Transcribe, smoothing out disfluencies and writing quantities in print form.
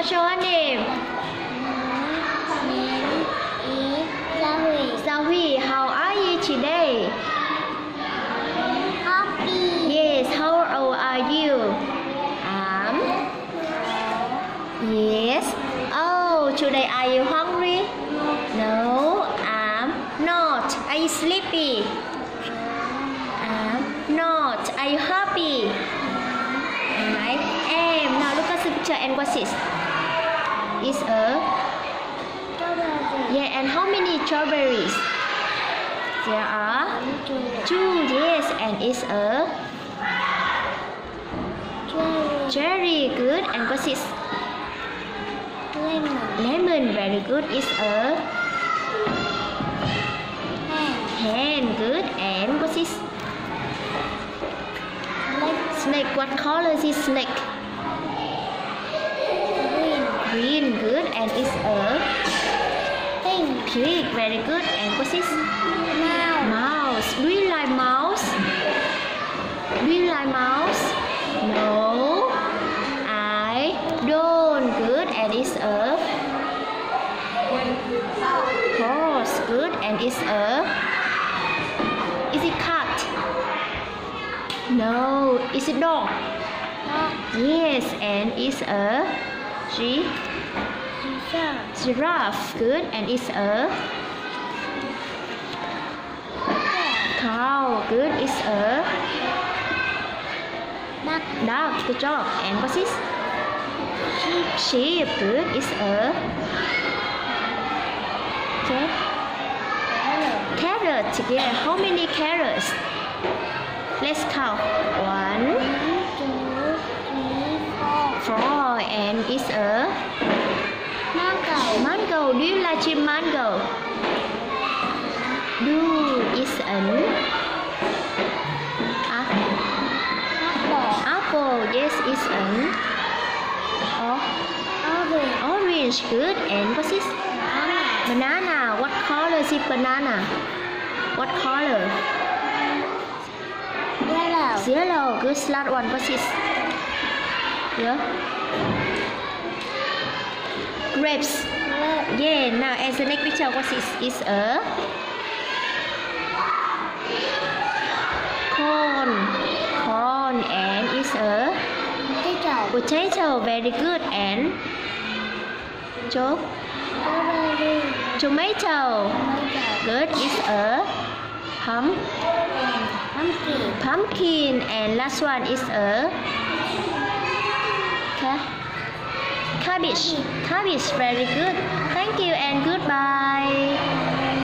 What's your name? Zawi. How are you today? Happy. Yes. How old are you? Yes. Oh, today are you hungry? No, I'm not. Are you sleepy? I'm not. Are you happy? I am. Now look at the picture and what is? It's a yeah. And how many strawberries? There are 2. Yes, and it's a cherry. Good. And what is? Lemon. Very good. It's a hen. Good. And what is? Snake. What color is snake? Green. Good. And it's a pig. Very good. And what is? Mouse. Do you like mouse? Do you like mouse? No, I don't. Good. And it's a horse. Good. And it's a is it cat? No, it's a dog. Yes, and it's a giraffe. Good. And it's a cow. Good. It's a duck. Good job. And what's this? Sheep. Good. It's a carrot. Yeah. How many carrots? Let's count. 1, 2, 3, 4. 4. And it's a mango. Do you like mango? Do is an apple. Yes, it's an orange. Good. And what's this? Banana. What color is it? Banana. What color? Yellow. Good. Last one. What's this? Yeah. Grapes. Yeah. Now as the next picture, what is? It's a corn, and it's a potato. Very good. And tomato. Good. It's a pumpkin. And last one is a cabbage. Very good. Thank you. And